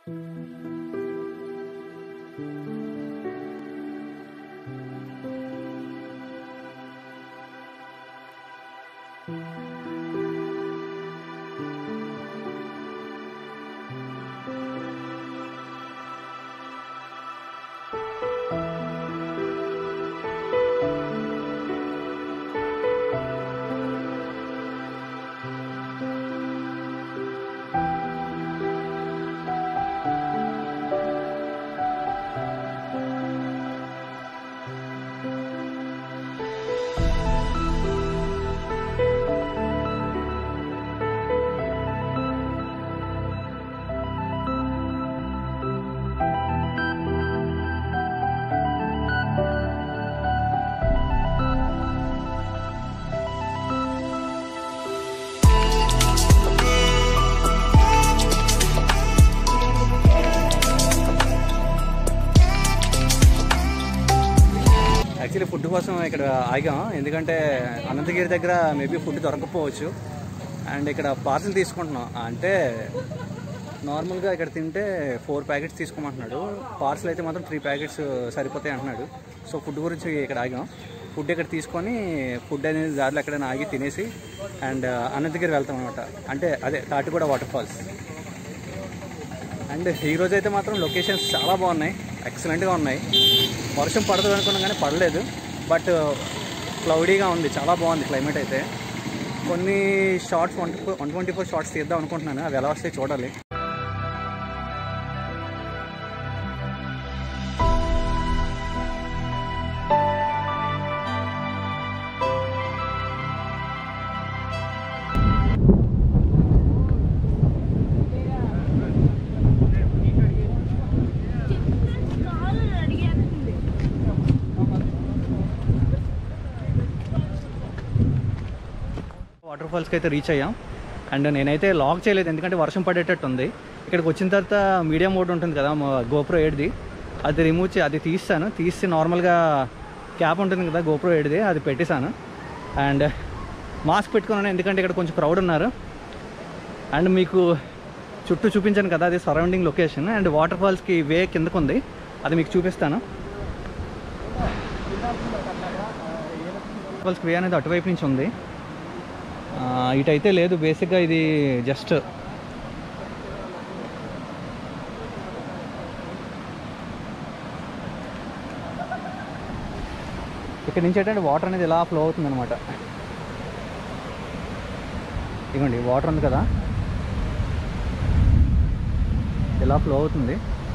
Actually food కోసం ఇక్కడ ఆగాం, ఎందుకంటే అనంతగిరి దగ్గర మేబీ ఫుడ్ దొరకకపోవచ్చు. అండ్ ఇక్కడ పార్సల్ తీసుకుంటున్నాం. అంటే నార్మల్గా ఇక్కడ తింటే 4 ప్యాకెట్స్ తీసుకోమంటున్నాడు, పార్సల్ అయితే మాత్రం 3 ప్యాకెట్స్ సరిపోతాయి అంటున్నాడు. సో ఫుడ్ గురించి ఇక్కడ ఆగాం. ఫుడ్ ఇక్కడ తీసుకొని ఫుడ్ అనేది దారిలో ఎక్కడైనా ఆగి తినేసి అండ్ అనంతగిరి వెళ్తాం అనమాట. అంటే అదే తాటిగూడ వాటర్ ఫాల్స్. అండ్ ఈరోజు అయితే మాత్రం లొకేషన్స్ చాలా బాగున్నాయి, ఎక్సలెంట్గా ఉన్నాయి. వర్షం పడదు అనుకున్నాం కానీ పడలేదు, బట్ క్లౌడీగా ఉంది. చాలా బాగుంది క్లైమేట్ అయితే. కొన్ని షార్ట్స్ 124 షార్ట్స్ తీద్దాం అనుకుంటున్నాను, అవి ఎలా వస్తాయి చూడాలి. వాటర్ ఫాల్స్కి అయితే రీచ్ అయ్యాం. అండ్ నేనైతే లాక్ చేయలేదు, ఎందుకంటే వర్షం పడేటట్టు ఉంది. ఇక్కడికి వచ్చిన తర్వాత మీడియం మోడ్ ఉంటుంది కదా GoPro 8ది, అది రిమూవ్ అది తీసి నార్మల్గా క్యాప్ ఉంటుంది కదా GoPro 8ది, అది పెట్టేశాను. అండ్ మాస్క్ పెట్టుకున్నాను, ఎందుకంటే ఇక్కడ కొంచెం క్రౌడ్ ఉన్నారు. అండ్ మీకు చుట్టూ చూపించాను కదా, అది సరౌండింగ్ లొకేషన్. అండ్ వాటర్ ఫాల్స్కి వే కిందకు ఉంది, అది మీకు చూపిస్తాను. వాటర్ ఫాల్స్కి వే అనేది అటువైపు నుంచి ఉంది, ఇటైతే లేదు. బేసిక్గా ఇది జస్ట్ ఇక్కడ నుంచి ఏంటంటే వాటర్ అనేది ఇలా ఫ్లో అవుతుంది అనమాట. ఇదిగోండి వాటర్ ఉంది కదా, ఇలా ఫ్లో అవుతుంది.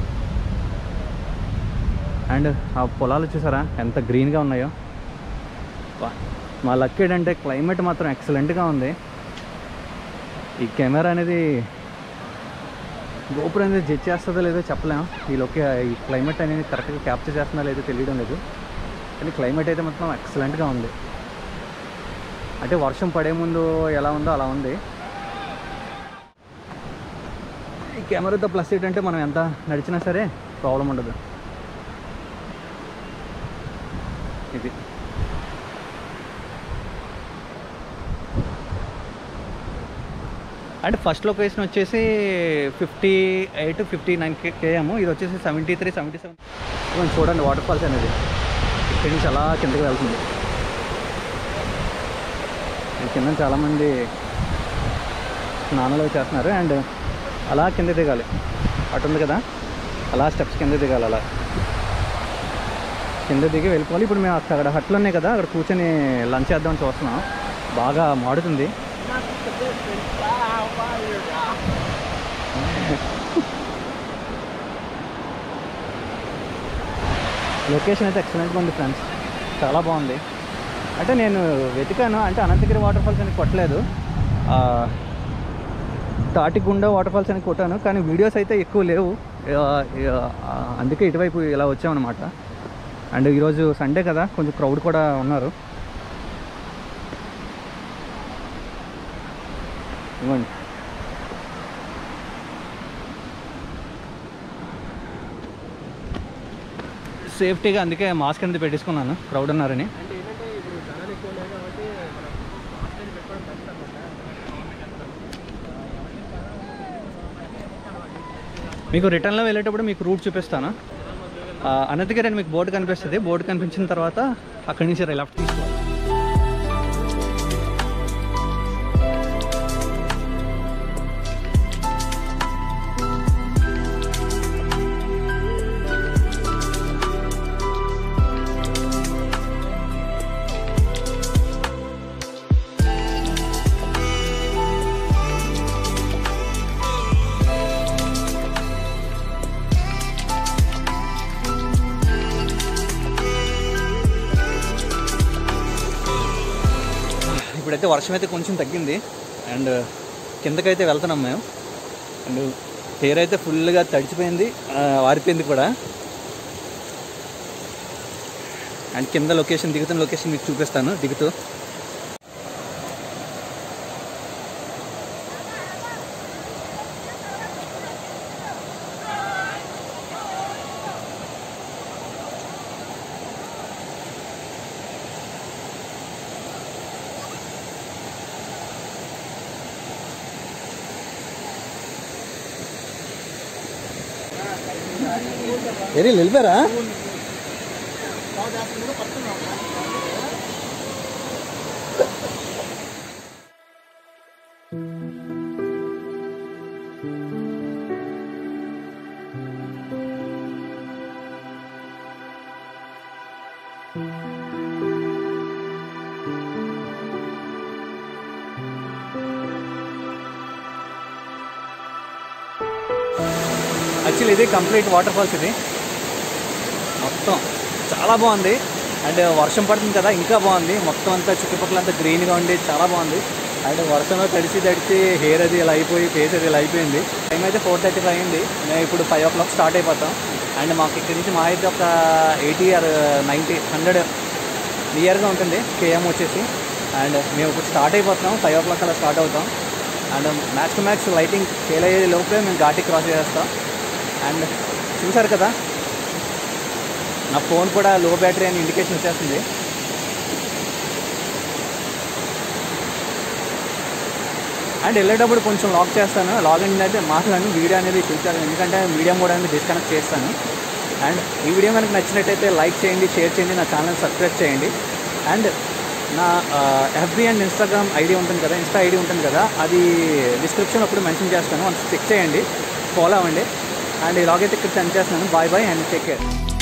అండ్ ఆ పొలాలు చూసారా ఎంత గ్రీన్గా ఉన్నాయో. మా లక్ ఏంటంటే క్లైమేట్ మాత్రం ఎక్సలెంట్గా ఉంది. ఈ కెమెరా అనేది GoPro అనేది జడ్జ్ చేస్తుందో లేదో చెప్పలేము. ఈ క్లైమేట్ అనేది కరెక్ట్గా క్యాప్చర్ చేస్తుందో లేదో తెలియడం లేదు, కానీ క్లైమేట్ అయితే మాత్రం ఎక్సలెంట్గా ఉంది. అంటే వర్షం పడే ముందు ఎలా ఉందో అలా ఉంది. ఈ కెమెరాతో ప్లస్ ఏంటంటే మనం ఎంత నడిచినా సరే ప్రాబ్లం ఉండదు. ఇది అంటే ఫస్ట్ లొకేషన్ వచ్చేసి 58-59 km, ఇది వచ్చేసి 73-77. చూడండి వాటర్ ఫాల్స్ అనేది ఇక్కడి నుంచి అలా కిందకి వెళ్తుంది. కింద చాలామంది స్నానాలు చేస్తున్నారు. అండ్ అలా కింద దిగాలి, అటు ఉంది కదా అలా స్టెప్స్ కింద దిగాలి. అలా కింద దిగి వెళ్ళిపోవాలి. ఇప్పుడు మేము అక్కడ హట్లు ఉన్నాయి కదా, అక్కడ కూర్చొని లంచ్ చేద్దామని చూస్తున్నాం. బాగా మాడుతుంది. లొకేషన్ అయితే ఎక్సలెంట్గా ఉంది ఫ్రెండ్స్, చాలా బాగుంది. అంటే నేను వెతికాను, అంటే అనంతగిరి వాటర్ ఫాల్స్ అని కొట్టలేదు, తాటిగుండ వాటర్ ఫాల్స్ అని కొట్టాను, కానీ వీడియోస్ అయితే ఎక్కువ లేవు. అందుకే ఇటువైపు ఇలా వచ్చామన్నమాట. అండ్ ఈరోజు సండే కదా, కొంచెం క్రౌడ్ కూడా ఉన్నారు. ఇవ్వండి సేఫ్టీగా, అందుకే మాస్క్ అనేది పెట్టేసుకున్నాను, క్రౌడ్ ఉన్నారని. మీకు రిటర్న్లో వెళ్ళేటప్పుడు మీకు రూట్ చూపిస్తాను. అనంతగిరి అని మీకు బోర్డు కనిపిస్తుంది. బోర్డు కనిపించిన తర్వాత అక్కడి నుంచి లెఫ్ట్ తీసుకోవాలి. ఇప్పుడైతే వర్షం అయితే కొంచెం తగ్గింది అండ్ కిందకైతే వెళ్తున్నాం మేము. అండ్ హెయిర్ అయితే ఫుల్గా తడిచిపోయింది, వారిపోయింది కూడా. అండ్ కింద లొకేషన్, దిగుతున్న లొకేషన్ మీకు చూపిస్తాను దిగుతూ. ఏరి వెళ్ళిపోయారా? యాక్చువల్లీ ఇది కంప్లీట్ వాటర్ ఫాల్స్. ఇది మొత్తం చాలా బాగుంది. అండ్ వర్షం పడుతుంది కదా, ఇంకా బాగుంది. మొత్తం అంతా చుట్టుపక్కల అంతా గ్రీన్గా ఉండి చాలా బాగుంది. అండ్ వర్షంలో తడిచి హెయిర్ అది ఇలా అయిపోయి, ఫేస్ అది ఇలా అయిపోయింది. టైం అయితే 4:35 అయింది. మేము ఇప్పుడు 5 o'clock స్టార్ట్ అయిపోతాం. అండ్ మాకు ఇక్కడి నుంచి మా అయితే ఒక 80 or 90, 100 నియర్గా ఉంటుంది కేఎం వచ్చేసి. అండ్ మేము ఇప్పుడు స్టార్ట్ అయిపోతున్నాం. 5 o'clock అలా స్టార్ట్ అవుతాం. And max to max lighting fail అయ్యే లోపే మేము ఘాటి క్రాస్ చేస్తాం. అండ్ చూసారు కదా, నా ఫోన్ కూడా లో బ్యాటరీ అని ఇండికేషన్ వచ్చేస్తుంది. అండ్ వెళ్ళేటప్పుడు కొంచెం లాక్ చేస్తాను. లాగిన్ అయితే మాట్లాడి వీడియో అనేది చూసాను, ఎందుకంటే మీడియా మోడ్ అనేది డిస్కనెక్ట్ చేస్తాను. అండ్ ఈ వీడియో మనకు నచ్చినట్టయితే లైక్ చేయండి, షేర్ చేయండి, నా ఛానల్ సబ్స్క్రైబ్ చేయండి. అండ్ నా ఎఫ్బీ అండ్ ఇన్స్టాగ్రామ్ ఐడి ఉంటుంది కదా, ఇన్స్టా ఐడి ఉంటుంది కదా, అది డిస్క్రిప్షన్ అప్పుడు మెన్షన్ చేస్తాను. చెక్ చేయండి, ఫాలో అవ్వండి. అండ్ ఇలాగైతే ఇక్కడ సెండ్ చేస్తున్నాను. Bye bye and take care.